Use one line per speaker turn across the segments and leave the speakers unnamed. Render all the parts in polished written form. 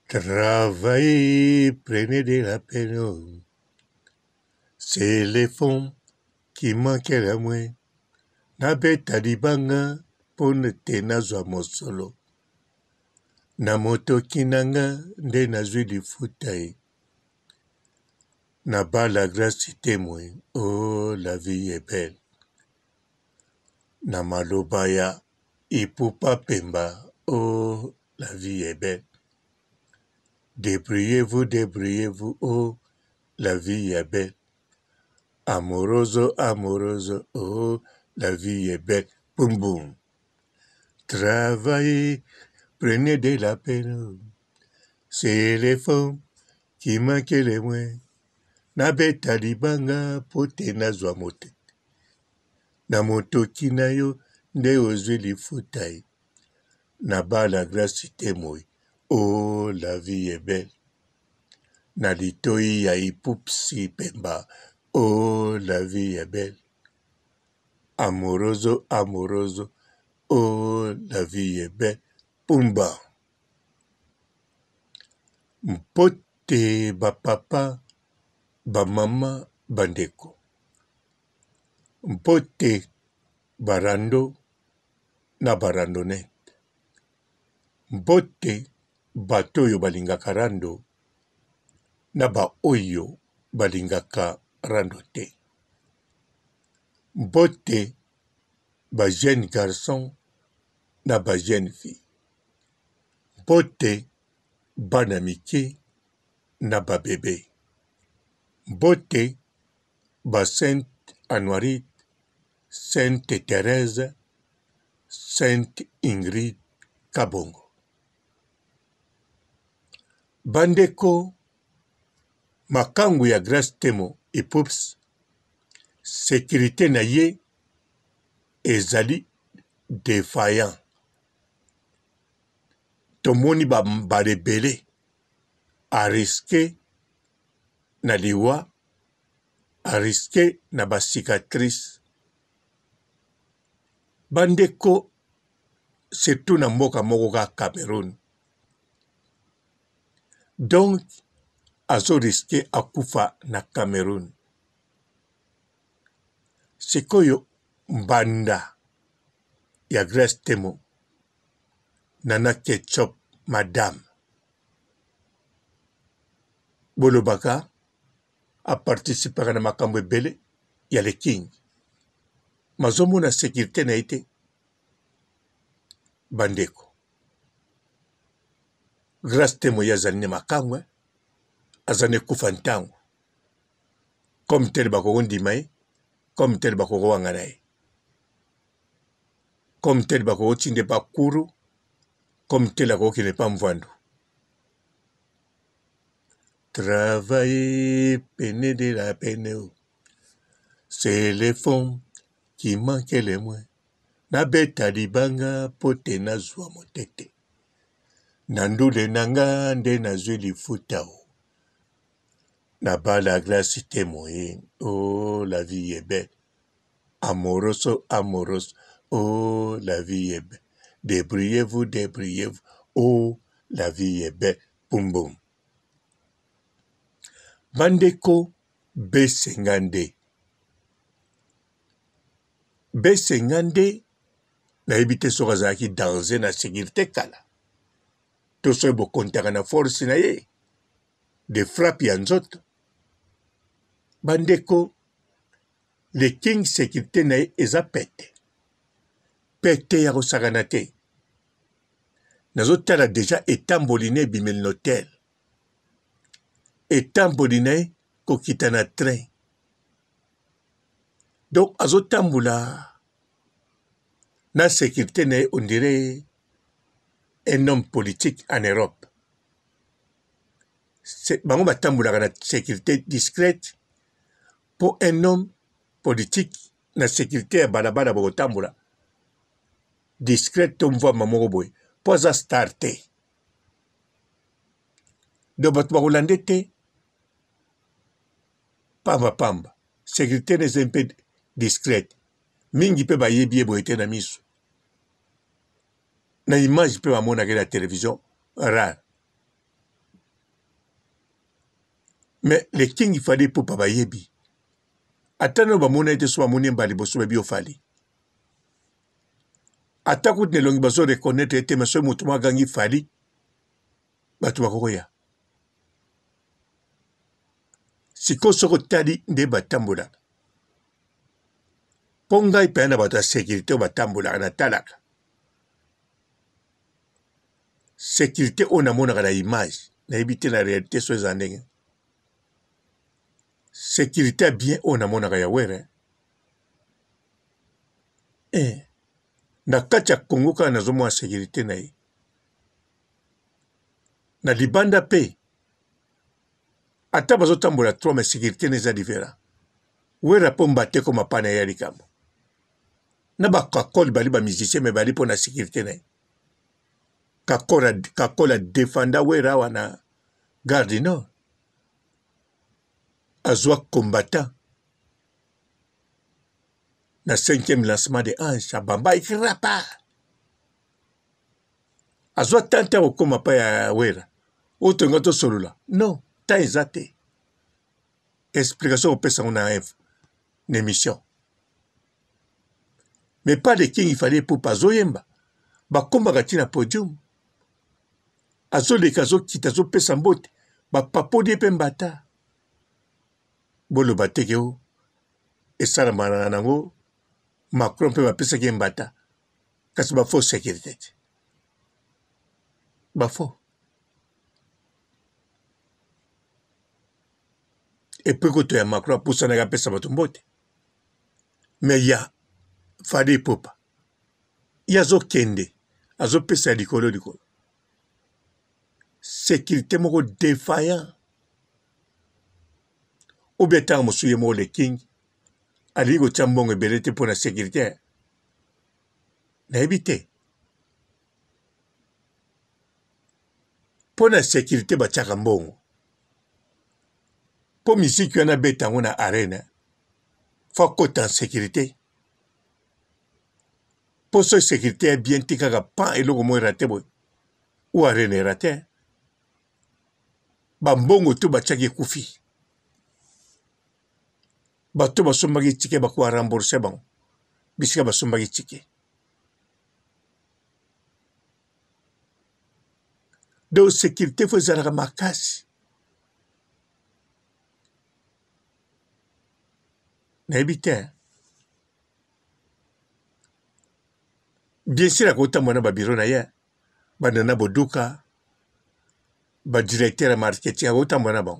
Travaillez, prenez de la peine. C'est les fonds qui manquent la moins. Nabeta dibanga pone te nazwa mosolo. Na moto kinanga nde nazwi lifuta ye. Na ba la grâce témoin. Oh, la vie est belle. Na maloba ya ipupa pemba. Oh, la vie est belle. Débrouillez-vous, débrouillez-vous. Oh, la vie est belle. Amoroso, amoroso, oh, la vie est belle. Boum, boum. Travaillez, prenez de la peine. C'est les femmes qui manquent les moins. Nabeta libanga pote nazwa mote. Na motoki na yo nde ozwi lifuta ye. Na ba la grâce témoin. Oh, la vie est belle. Na litoi ya ipupsi pemba. Oh, la vie est belle. Amoroso, amoroso. Oh, la vie est belle. Pumba. Mpote bapapa, bamama, bandeko. Mpote barando na barandonete. Mpote bato oyo balingaka rando na ba oyo balingaka rando te. Mpote ba jeune garçon na ba jeune fille. Mpote bana mike na ba bebe. Mpote ba Sainte Anoirite, Sainte Thérèse, Sainte Ingrid Kabongo. Bandeko makangu ya grâce temo ipups sécurité na ye ezali défaillant. Tomoni ba rebelle a risqué na liwa, a risqué na ba cicatrice. Bandeko surtout na mboka moko ka Cameroun. Donc azo risqué akufa na Cameroun. Sikoyo mbanda ya Grace Temo Nana Ketchup madame Bolobaka a participé na makambo ebele ya le king. Mazomo na sécurité na été bandeko. Grace Temo ya zane makambo azane kufa ntango. Comme tel bako ndimai, comme tel bako wanganae. Comme tel bako tinde bakuru, comme tel bako qui n'est pas mvandu. Travailler, peine de la peine. C'est les fonds qui manquent les moins. Nabeta libanga pote nazwa motete. Nandule nanga nde nazwi lifuta o. Naba la glace témoin. Oh, la vie est belle. Amoroso, amoroso. Oh, la vie est belle. Débrouillez-vous, débrouillez-vous. Oh, la vie est belle. Boum boum. Bandeko B50. B50 na ebite soka zaki danger na sécurité kala. To so bo kontaka na force na ye. De frappe ya nzoto. Bandeko le king sécurité na ye eza pete. Pete ya kosakana te. Nazotala déjà etamboli na ebimeli na hotel. Etamboli na ye kokita na train. Donc azotambola na sécurité na ye on dirait un homme politique en Europe. Bango batambolaka na sécurité discrète pour un homme politique na sécurité ya balabala bokotambola discrète to mvwama moko boye po aza star te. Do bato bakolande te pamba pamba sécurité neza mpe discrète mingi mpe bayebi ye boye te na miso na image mpe bamonaka na télévision rare. Mais les king il fallait pour papa yebi. Atano ba mona ete so moni mbali boso bebi ofali. Atakout ne longi baso reconnaître ete maso mutuma gangi fali. Batu bakoya. Siko soko tali nde batambola. Ponga ipena bata sécurité batambola na talaka. Sécurité on a mona la image. Na éviter la réalité sur les années. Sécurité bien on a mona ya were. Na kati ya Congo ka na zomo sécurité na ye. Na libanda pe. Ata bazo tambola trop mais sécurité neza différent. Wera pomba te koma pana ya likambo. Na ba kakol bali ba musicien mais bali pona sécurité na ye. Kakola défenda wera wana garde nord. Azwa combattant. Na 5e lancement de Ange, à Bamba ikrapa. Azwa tanta okoma pa ya wera. Otonga to solula. Non, ta ezate. Explication au pesa on a une émission. Mais pas de king il fallait pour pas zoyemba. Ba komba gatina podium. Azo le kazo kita zo pesa mbote. Ba papodi pembata. Bolo batekeo. Esara mananango. Macron pe ba pesa ke mbata. Kasi ba fausse sécurité. Ba faux. Et puis quand tu as Macron pour ça n'a pas pesa bato mbote. Mais ya fade popa. Ya zo kende. Azo pesa likolo. Sécurité moko défaillant. Ou bien tant mosuye mo le king. Ali go chambongo belete pour la sécurité. Na éviter. Pour la sécurité ba chakambongo. Pour musique y en a beta on a arena. Faut côté en sécurité. Pour ce sécurité bien tika pan et logo mo raté boy. Ou arena raté. Bambongo tu ba chaki kufi. Bato basombaki tike bakwa rembourser bango. Bisika basombaki tike. Donc sécurité faut zalaka makasi. Na ebite. Bien sûr akota mwana ba bureau na ye. Banana boduka. Ba directeur marketing akota mwana bango.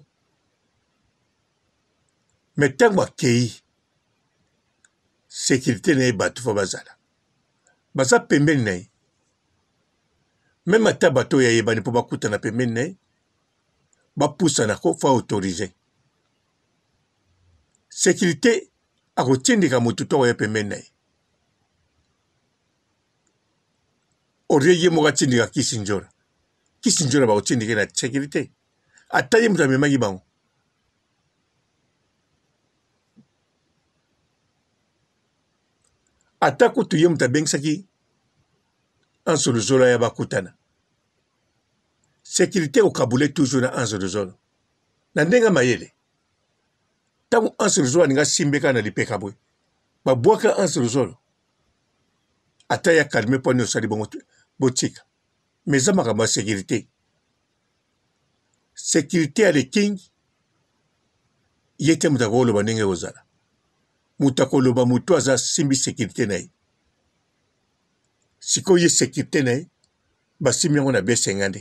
Mais tant que sécurité n'est pas tout bazala. Baza pembeni na ye. Même ata bato ya yebani po bakuta na pembeni na ye. Ba poussa na ko fa autoriser. Sécurité akotindika mutu to ya pembeni na ye. Oriye mo gatindika Kisinjora. Kisinjora ba otindika na sécurité. Ata ye mutu amemaki bango. Atako tu yem ta bengsaki anso de zolo ya bakutana. Sécurité au Kaboulé toujours na anso de zolo. Na ndenga mayele. Tangu anso de zolo ninga simbeka na lipeka boy. Ba boaka anso de zolo. Ata ya kalme poni osali bongo botika. Mais ça m'a sécurité. Sécurité à les king. Yete mutakolo banenge ozala. Mutakolo ba mutu aza simbi sécurité na ye. Siko ye sécurité na ye. Ba simbi yango na B50.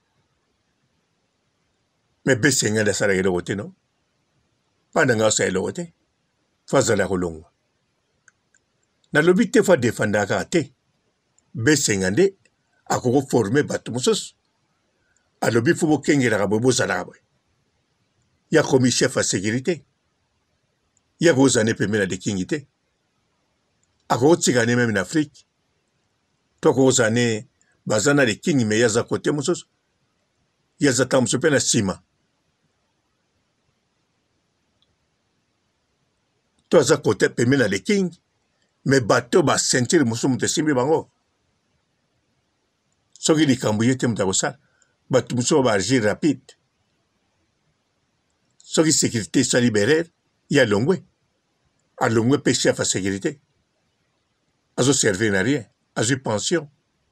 Mais B50 asala ke lokote non. Panda nga osala lokote. Fazala kolongwa. Na lobi te fa defanda ka te. B50 akoko former batu mosusu. Alobi fubo kengela ka bobo zala boy. Ya komi chef à sécurité. Ya ko zane pemela de kingité. Akoko tsigane même en Afrique. To ko zane bazana de king me yaza kote mosusu. Yaza tamso pe na sima. To aza kote pemela de king. Mais bateau ba sentir mosusu mute simbi bango. Soki likambo yete muta kosala. Batu mosusu ba agir rapide. soki sécurité soit libérée, il y a Longwe. A Longwe peut chef à sécurité. Azo servir à rien. Azo pension.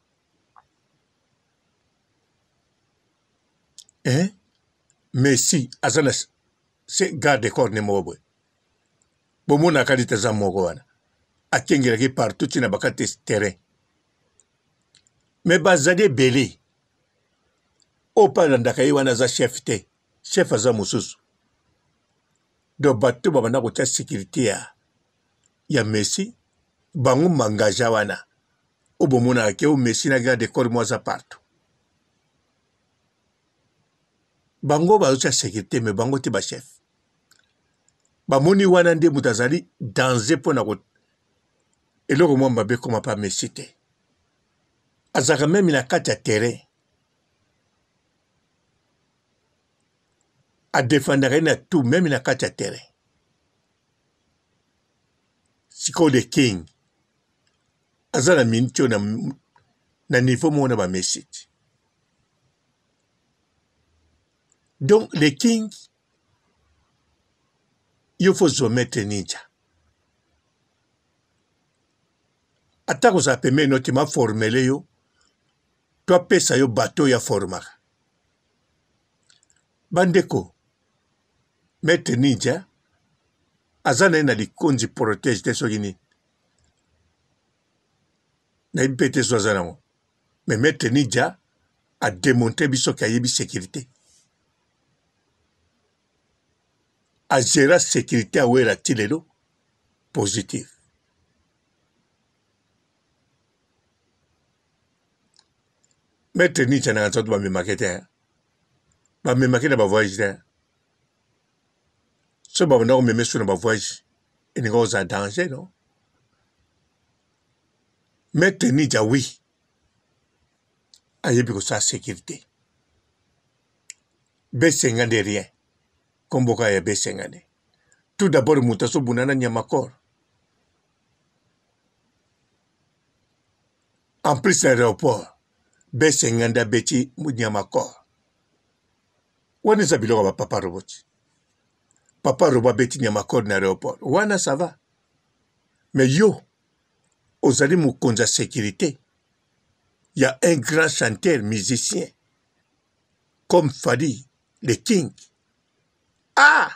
Hein? Mais si, azana, c'est garde corps ne mobwe. Bon, mon akali te zamogoana. A kengiraki partout, tu n'as pas qu'à terrain. Mais bazade belé. O parandaka iwana za chef te. Chef aza mususu. Do bato babanda kotia sécurité ya Messi. Bango mangaja wana. O bomona ake o Messi na garde corps moza partout. Bango bazotia sécurité mais bango te ba chef. Bamoni wana nde mutazali danger pona ko eloko mwa mabe koma pa Messi te. Azaka même na kati ya terrain. A défendre na tout même na kati ya terrain. Siko le king. Azala mincho na niveau mona ba Messi. Donc le king il faut zomettre ninja. Atako za peme notima formele yo. Toi pesa yo bateau ya formaka. Bandeko. Maître ninja. Azana na likonzi protège te sogini. Na ibete so azana mo. Mais maître ninja a démontré biso kayebi sécurité. A gérer sécurité à ouera tilelo positif. Maître ninja na nzoto ba me marketer. Ba me marketer ba voyage. So ba na me mesu na ba voyage. Et ni goza danger non. Maître ninja oui. Ayebi ko sa sécurité. Besenga de rien. Komboka ya besengane. Tout d'abord mutaso bunana nyamakor. En plus l'aéroport, besenganda beti nyamakor. Wana zabilo ba papa robot. Papa robot beti nyamakor na aéroport. Wana ça va. Mais yo, ozali mukonza sécurité. Il y a un grand chanteur, musicien, comme Fadi, le King. Ah!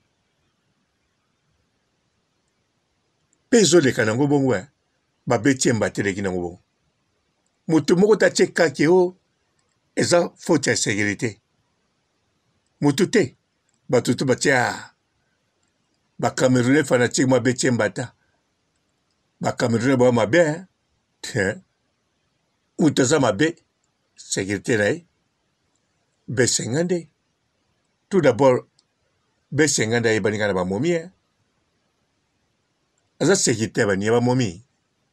Pezo le kanango bongwe, ba beti mbate kinango bongo. Mutu moko ta cheka ke o, eza faute ya sécurité. Mutu te, ba tutu ba tia, ba Camerounais fanatique ma beti mbata. Ba Camerounais ba ma be, mutu za ma be, sécurité rai, besengande. Tout d'abord, besenganda yebanikana ba momi. Aza sécurité ba nieba momi.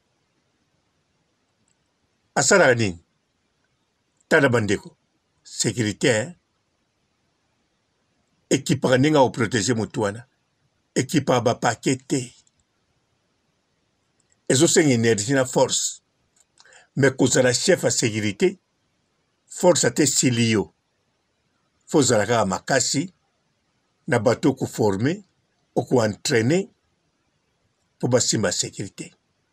Asara nini? Tada bandeko. Sécurité. Équipe ninga o protéger mutuana. Équipe ba pakete. Ezo sengi énergie na force. Mais kozala chef à sécurité, force ate silio. Fozalaka makasi. Na bateau ko former, ou ko entraîner pour basimba sécurité.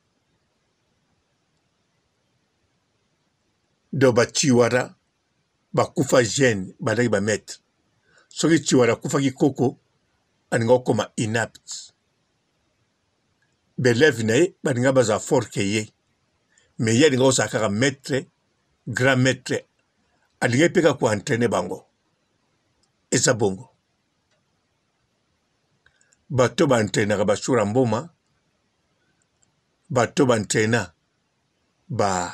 Do ba chiwara, ba kufa jeune, ba lagi ba maître. Soki chiwara kufa ki koko, aninga koma inapt. Belève nae, ba ninga baza fort ke ye. Mais ye aninga osakaka maître, grand maître, aninga peka ko entraîner bango. Eza bongo. Bato ba entraîner ba shura mboma, bato ba entraîner ba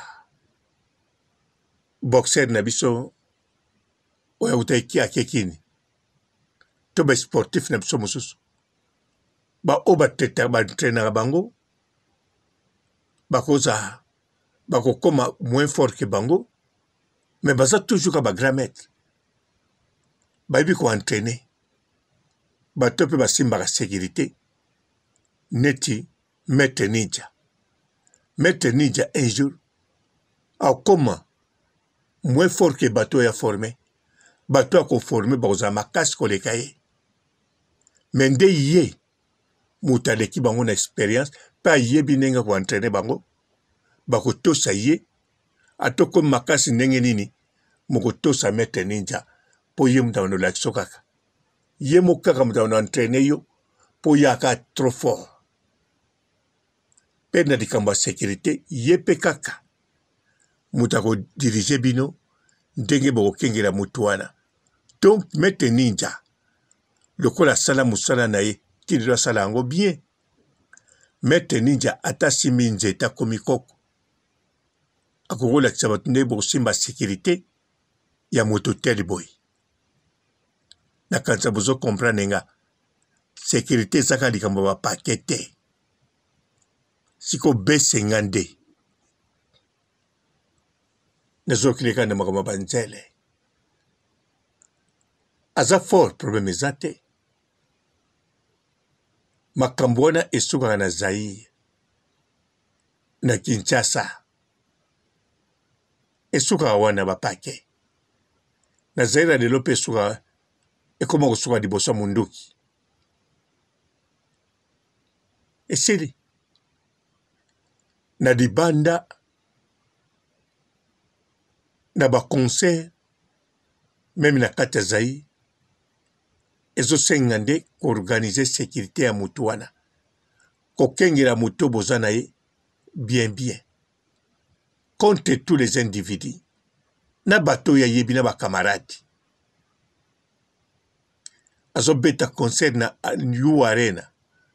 boxer na biso oya utaiki akekini. To ba sportif na biso mususu. Ba oba teta ba entraîner bango, ba koza, ba kokoma moins fort que bango, mais baza toujours ka ba grand maître. Ba ibi ko entraîner. Bato pe basimba ka sécurité. Neti maître ninja. Maître ninja un jour. A comment moins fort que bateau ya formé. Bateau a formé baoza makasi ko lekaye. mais nde ye moto aleki bango na expérience mpe ayebi ndenge koentraîne bango bakotosa ye atoko makasi ndenge nini mokotosa Maître Ninja mpo ye moto abanda olakisa kaka ye moko kaka moto abanda entraîne yo mpo ye aka trop fort mpe na likambo ya sécurité ye mpe kaka moto akodirige bino ndenge bokokengela moto wana. Donc Maître Ninja lokola asala mosala na ye tindelo asala yango bien. Maître Ninja ata simi nzete akomi koko akokolakisa bato nde bokosimba sécurité ya moto tel boy. Nakanisa bozo comprendre nga sécurité ezaka likambo bapake te siko besenga nde nazokileka na makambo banzele aza fort problème eza te makambo wana esukaka na Zaïre na Kinshasa esukaka wana bapake na Zaïre lelo mpe esukaka ekoma kosuka liboso ya munduki esili na libanda na baconcert meme na kati ya Zaïre ezosenga nde koorganize sécurité ya motu wana kokengela moto boza na ye bien contre tous les individus na bato ya yebi na bakamaradi azobeta concert na New Arena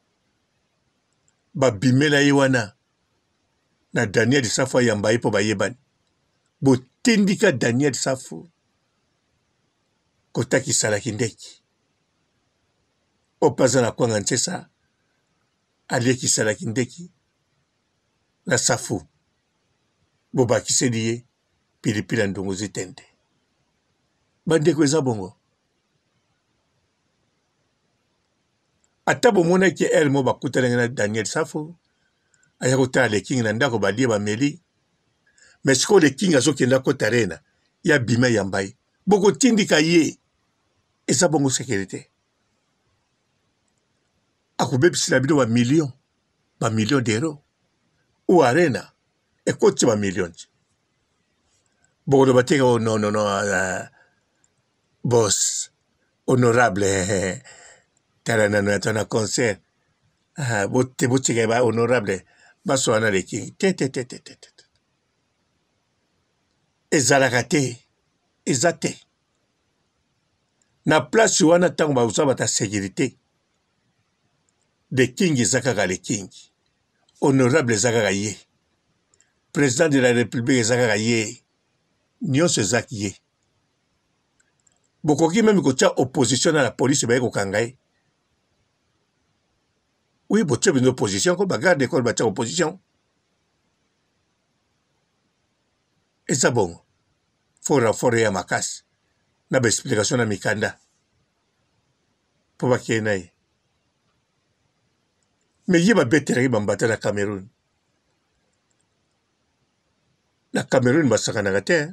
babimela ye wana na Daniel Safu ayamba ye mpo bayebani botindika Daniel Safu kotakisalaki ndeki opaza na kwanga nsesa aliekisalaki ndeki na Safu bobakiseli ye pilipili ya ndongo zitende bandeko eza bongo ata bomonaki ele mo bakutanaki na Daniel Safu aya kotala lekingi na ndako balie bameli mais sikoyo lekingi azokenda kota arena ya bima yamba ye bokotindika ye eza bongo sécurité akobebisela bino bamillion d'euros o arena ekoti bamillion bokoloba teka o non boss honorable tala nano ya tona concert botika ba honorable basoa na lekingi te ezalaka te eza te na place wana ntango bakoza bata sécurité lekingi eza kaka lekingi honorable eza kaka ye président de la république eza kaka ye nyonso ezaki ye bokoki meme kotia opposition na la police baye kokanga ye oui botia bino opposition ko bagarde école batia opposition eza bongo fo renfort ya makasi na baexplication na mikanda mpo bakeye na ye me ye babetelaki bambata na Cameroun basakanaka te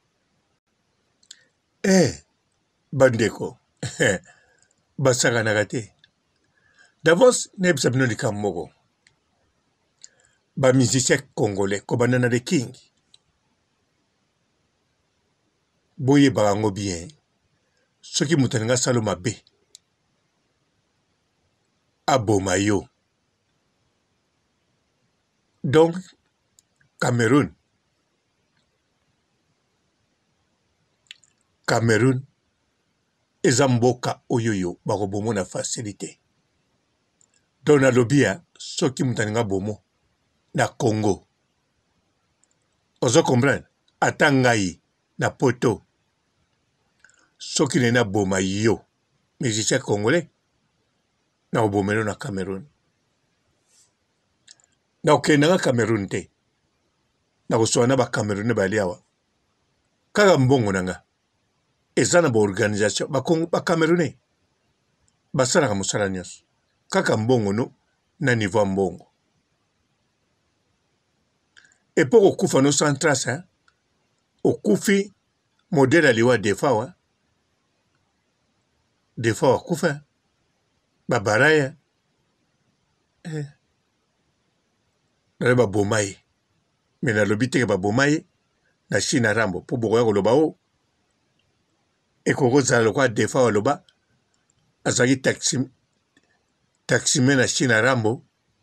bandeko basakanaka te d'avance nayebisa bino likambo moko bamusicien congolais kobanda na lekingi boyebaka yango bien soki moto alingi asala mabe aboma yo donc Cameroun eza mboka oyoyo bakobomo na facilité donc nalobi ya soki moto alingi abomo na Congo ozo comprendre ata ngai na poto soki nene aboma yo musicien congolais na obomelo na Cameroun na okendanga Cameroun te na kosoa na bacamerounais bali awa kaka mbongo na nga eza na baorganisation bacamerounais basalaka mosala nyonso kaka mbongo no na niveau ya mbongo epo kokufa no sans trace okufi modele aliwa defa akufa babaraya na baboma ye me nalobi teke baboma ye na Chine Rambo mpo bokoya koloba o ekokozala lokwa defa waloba azalaki taxime na Chine Rambo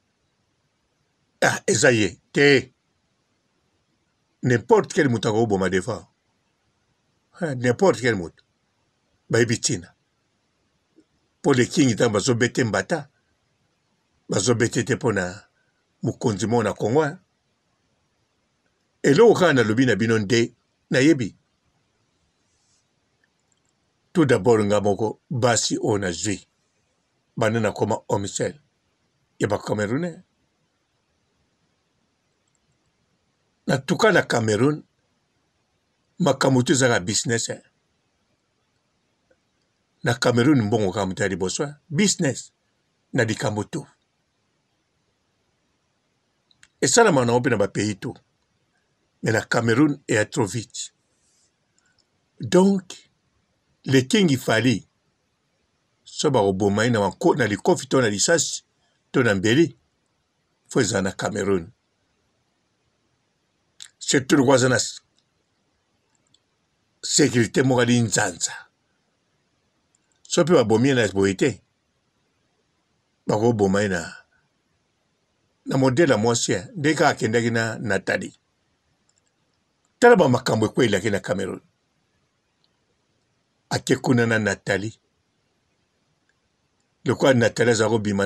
eza ye te n'importe quel moto akoboma defa n'importe quel moto bayebi ntina mpo lekingi ntango bazobete mbata bazobete te mpo na mokonzi moko na Kongo eloko kaka nalobi na bino nde nayebi tout d'abord nga moko basi oyo nazwi banda nakoma homicide ya bacamerounais natuka na Cameroun makambo to ezaka business na Cameroun mbongo kaka moto ya liboso business na likambo to esalama nango mpe na bapays to mais na Cameroun eya trop vite donc le kingi fali so bakoboma ye na likofi to na lisasi to na mbeli fo ezala na Cameroun surtout lokwa aza na sécurité moko ali nzanza so mpe babomi ye na boye te bakoboma ye na modele ya mwasi nde kaka akendaki na Nathalie tala bamakambo ekwelaki na Cameroun ake kuna na Nathalie lokwa Nathalie aza kobima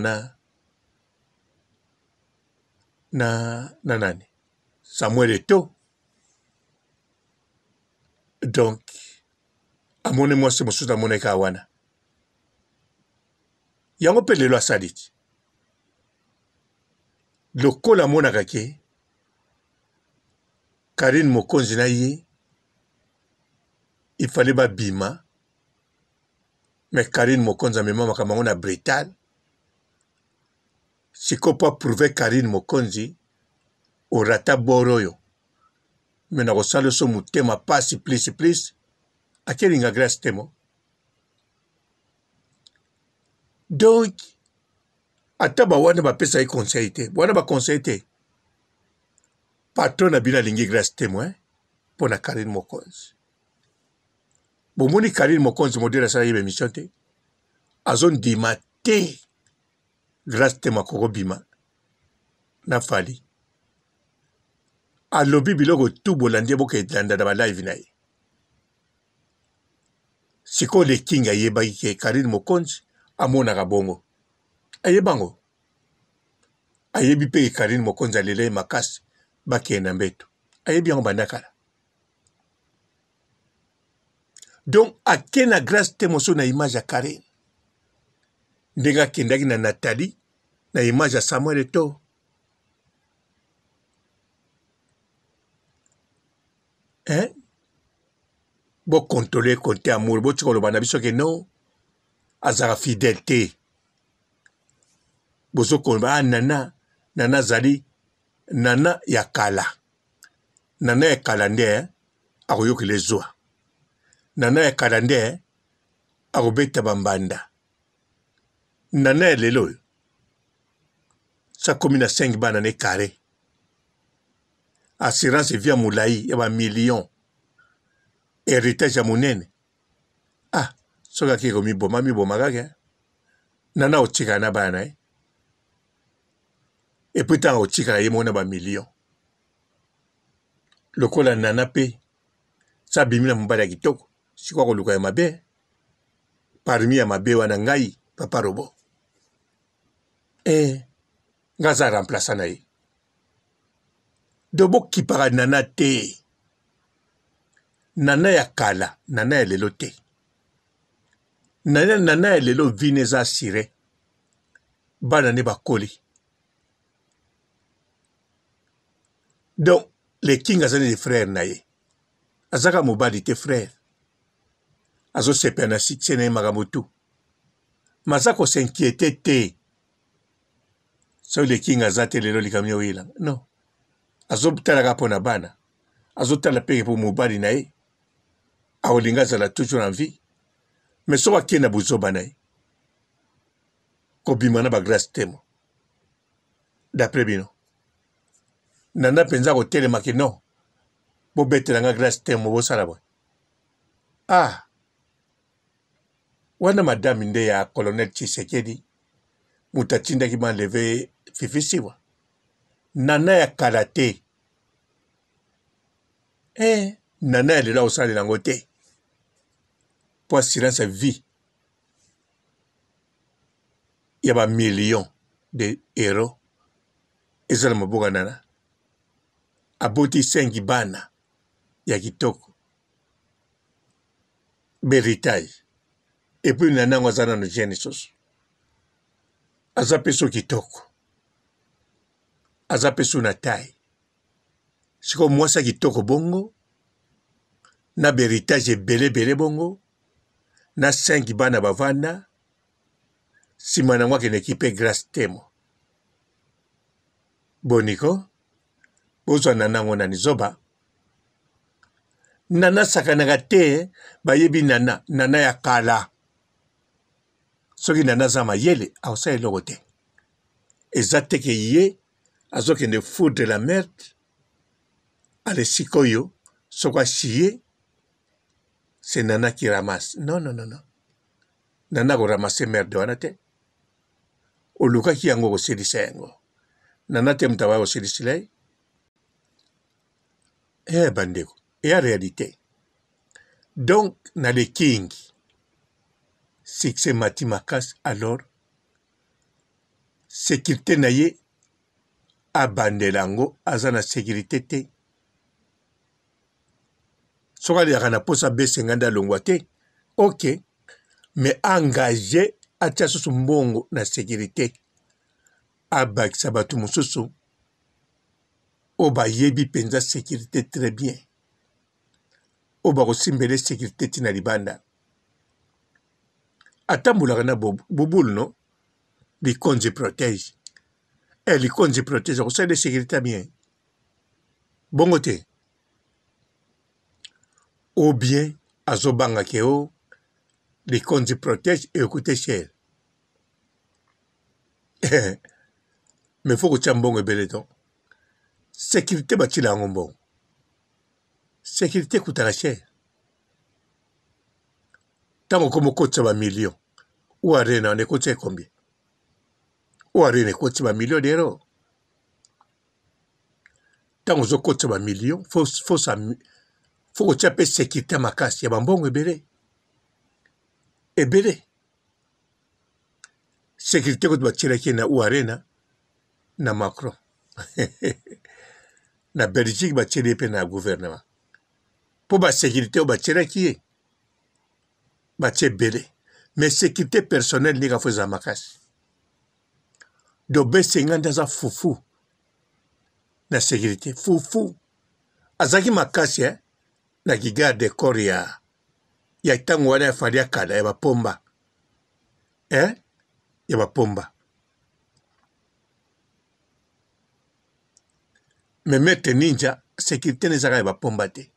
na nani Samuel Eto'o donc amoni mwasi mosusu amonaki wana yango mpe lelo asali ti lokola amonaka ke Karine Mokonzi na ye ifale babima mais Karine Mokonzi amema makambo yango na Bretagne siko mpo aprouve Karine Mokonzi orata boro oyo me na kosala so motema pasi plus akelinga grâce temo donc ata bawana bapesa ye conseil te wana baconseil te patron na bino alingi grâce témoin mpo na Karine Mokonzi bomoni Karine Mokonzi modele asala ye bémission te azondima te grâce témoin akokobima na fali alobi biloko tu bolandi boka elanda na balive na ye sikoyo lekingi ayebaki ke Karine Mokonzi amonaka bongo ayebango ayebi mpe Karine Mokonzi alela ye makasi bakende na mbeto ayebi yango bandakala donc ake na grâce te mosusu na image ya Karine ndenge akendaki na Nathalie na image ya Samuel Eto'o bokontrole konte amour botika koloba na biso ke non azalaka fidèle te bozokoloba nana azali nana ya kala nde akoyokela ezwa nana ya kala nde akobeta bambanda nana ya lelo oyo sakomi na 5 bana ne kare assurance via molai ya bamillion héritage ya monene soki akei komiboma kaka nana otikala na bana ye epui ntango otikala ye moko na bamillion lokola nana mpe sa bimi na mobali ya kitoko sikoyo koluka ya mabe parmi ya mabe wana ngai papa robo ngai aza remplaçant na ye do bokipaka nana te nana ya kala nana ya lelo te nana ya lelo vine eza asire bana ne bakoli donc lekingi aza neti frère na ye azaka mobali te frère azosepela na succès na ye makambo tu maza kosinquiete te soki lekingi aza te lelo likambo ya oyelanga non azotalaka mpo na bana azotala mpe mpo mobali na ye akolinga azala toujours en vie mais soki akei na buzoba na ye kobimana ba grâce temo d'après bino nana penza ko telemaki non bobetelanga grâce temo bosala boy ah wana madame nde ya colonel Tshisekedi mutatindaki banleve fifisiwa nana ya kala te nana ya lelo osalela yango te po assurance vie ya bamillion de euro ezala maboka nana aboti 5 bana ya kitoko beritage epuis nana yango aza nano gene susu aza mpe so kitoko aza mpe so na tai sikoyo mwasi ya kitoko bongo na beritage ebele bongo na 5 bana bavanda nsima nango akende ekipe grâce temo boniko bozwa nana yango nani zoba nana sakanaka te bayebi nana ya kala soki nana aza mayele akosala eloko te eza teke ye azokende foudre la merde ale sikoyo soko asiye c'est nana qui ramasse non nana koramase merde wana te olukaki yango kosilisa yango nana te moto abaya kosilisila ye bandeko eya réalité donc na le king succès mati makasi alors sécurité na ye abandela yango aza na sécurité te soki alelaka na posa besenga nde alongwa te ok mais engagé atia susu mbongo na sécurité abakisa bato mosusu oyo bayebi mpenza sécurité très bien oyo bakosimbele sécurité ntina libanda atambolaka na bobulu no likonzi protège likonzi protège akosala sécurité bien bongo te ou bien azobangaki o likonzi protège ekute cher mais faut kotia mbongo ebele to sécurité batila yango mbongo sécurité ekutaka cher ntango komi okotisa bamillion ou arena wana ekotisa combien ou arena ekotisa bamillion dero ntango ozokotisa bamillion fo kotia mpe sécurité makasi ya bambongo ebele sécurité koto batielaki na ou arena na Macron na Belgique batieli ye mpe na gouvernement mpo basécurité oyo batielaki ye batie ebele mais sécurité personnelle ndenge afo ezala makasi do besenga nde aza fufu na sécurité fufu azalaki makasi na gigarde de corps ya ntango wana ya fali ya kala ya bapomba ya bapomba me maître ninja sécurité nezaka ya bapomba te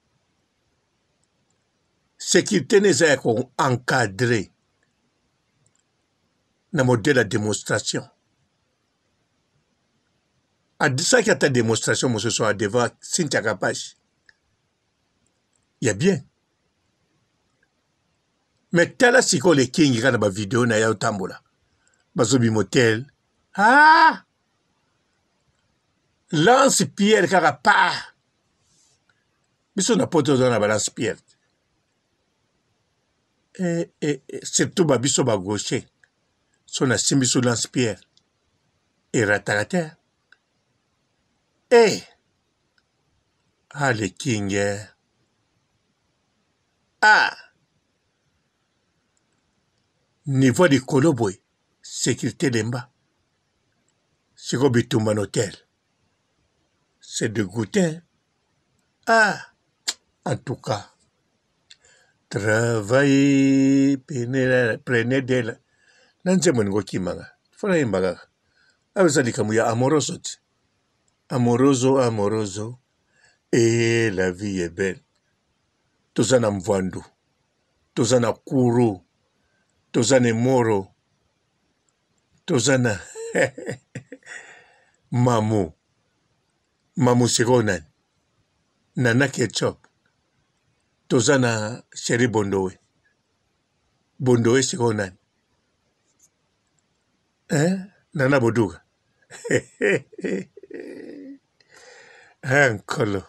sécurité neza ya koencadre na modèle ya démonstration adisaki ata démonstration mosusu adeva Cynthia Kapashi ya bien mais tala sikoyo lekingi kaka na bavideo na ye otambola bazobi motel lance pierre kaka pa biso na poto oza na balance pierre surtout babiso bagaucher so nasimbi so lance pierre erataka te lekinge niveau likolo boye sécurité lemba sikoyo bitumba na hôtel c'est dégoûté en tout cas travailler prenez d'elle na nzembo ningo kimanga fona yemba kaka awa eza likambo ya amoroso ti amoroso et la vie est belle toza na mvwandu toza na kuru toza na emoro tozana mamu sironan Nana Ketchup tozana Chéri Bondowe sironan Nana Boduga Ankolo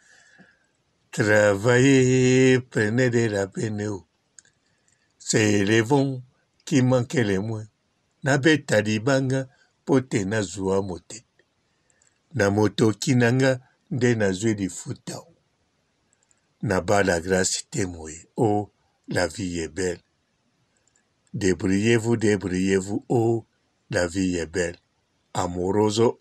travailler prenez de la peine. C'est les vents qui manquaient les moins. Nabeta libanga pote na zwa mote. Na moto kinanga nde na zwe di futa. Na ba la grâce témoin. Oh, la vie est belle. Débrouillez-vous, oh, la vie est belle. Amoroso,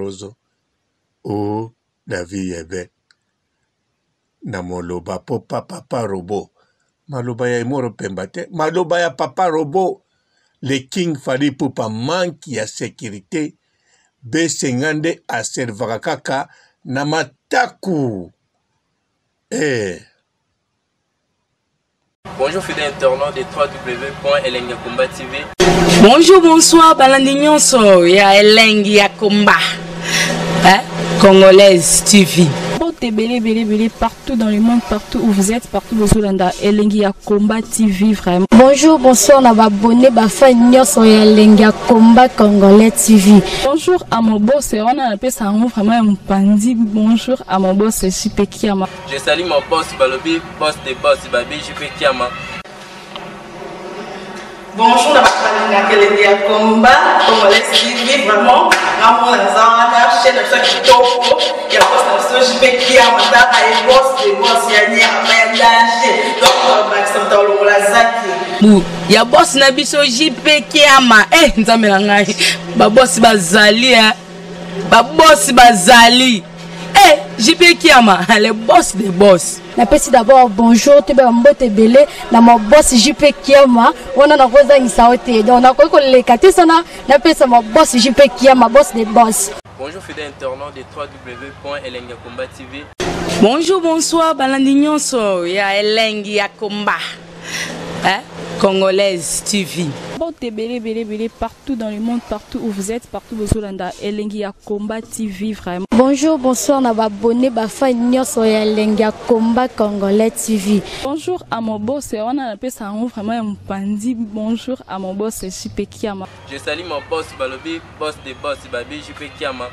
oh, la vie est belle. Na moloba popa papa robot. Maloba ya imoro pembate. Maloba ya papa robot. Le King Fally Ipupa manque ya sécurité. B50 a servakaka na mataku.
Bonjour fidèles internautes de www.elengiakomba TV.
Bonjour, bonsoir, balandi nyonso ya Elengi ya Komba. Congolaise TV.
Belé, partout dans le monde, partout où vous êtes, partout où vous êtes, Elengi ya Komba TV, vraiment.
Bonjour, bonsoir, on va abonné, fan nyonso ya Elengi ya Komba Congolais TV.
Bonjour à mon boss, on a appelé ça vraiment un pandi. Bonjour à mon boss, JP Kiama.
Je salue mon boss Balobi, boss des boss Babi, JP Kiama.
Bonjour, Elengi ya Komba Congolais TV, vraiment. Ramon Lazana, chaîne de ceux qui topo, il y a pas de JP Kiama, et boss des boss, il y a un danger. Donc, Maxime Talon Lazaki. Il y a boss Nabiso JP Kiama, nzamela ngai. Ba boss bazali, ba boss bazali. JP Kiama, le boss des boss.
Napesi d'abord bonjour, tu es mbote belé, na mon boss JP Kiama, on a rosa insaote. Donc, on a quoi les katisana, napesi mon boss JP Kiama, boss des boss.
Bonjour fidèles internautes de www.elengiakomba TV.
Bonjour, bonsoir, balandi nyonso ya Elengi ya Komba. Congolaise TV.
Belé, partout dans le monde, partout où vous êtes, partout où vous êtes, Elengi ya Komba TV, vraiment.
Bonjour, bonsoir, on va abonné, fan nyonso ya Elengi ya Komba Congolais TV.
Bonjour à mon boss, on a appelé ça vraiment un pandi. Bonjour à mon boss, JP Kiama.
Je salue mon boss Balobi, boss des boss Babi, JP Kiama.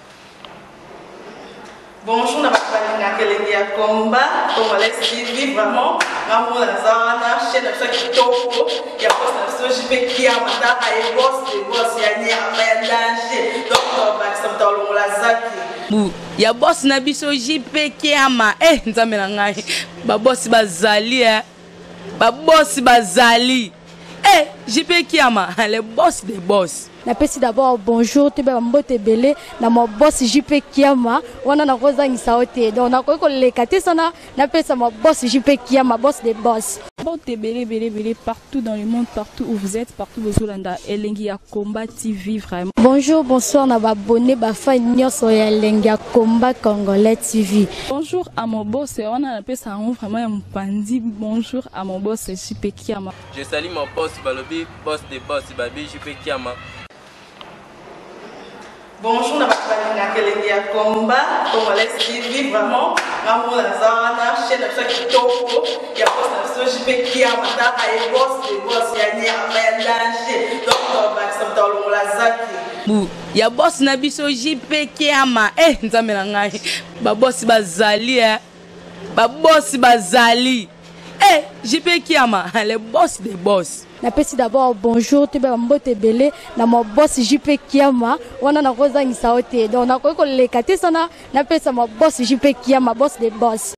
Bonjour, Elengi ya Komba Congolais TV, vraiment. Ramon Lazana, chaîne de ceux qui topo, il y a pas de JP Kiama, et boss des boss, il y a un danger. Donc, Maxime Talon Lazaki. Il y a boss Nabiso JP Kiama, nzamela ngai. Ba boss bazali, ba boss bazali. JP Kiama, le boss des boss.
Napesi d'abord bonjour, tu es mbote belé, na mon boss JP Kiama, on a rosa insaote. Donc, on a quoi les katisana, napesi mon boss JP Kiama, boss des boss.
Belé, partout dans le monde, partout où vous êtes, partout où vous êtes, Elengi ya Komba TV, vraiment.
Bonjour, bonsoir, on va abonné, fan nyonso ya Elengi ya Komba Congolais TV.
Bonjour à mon boss, on a appelé ça vraiment un pandi. Bonjour à mon boss, JP Kiama.
Je salue mon boss Balobi, boss des boss Babi, JP Kiama.
Bonjour, Elengi ya Komba Congolais TV, vraiment. Ramon Lazana, chaîne de ceux qui topo, il y a pas de JP Kiama, et boss des boss, il y a un danger. Donc, Maxime Talon Lazaki. Il y a boss Nabiso JP Kiama, nzamela ngai. Ba boss bazali, ba boss bazali. JP Kiama, le boss des boss.
Napesi d'abord bonjour, tu es mbote belé, na mon boss JP Kiama, on a rosa insaote. Donc, on a quoi les katisana, napesi mon boss JP Kiama, boss des boss.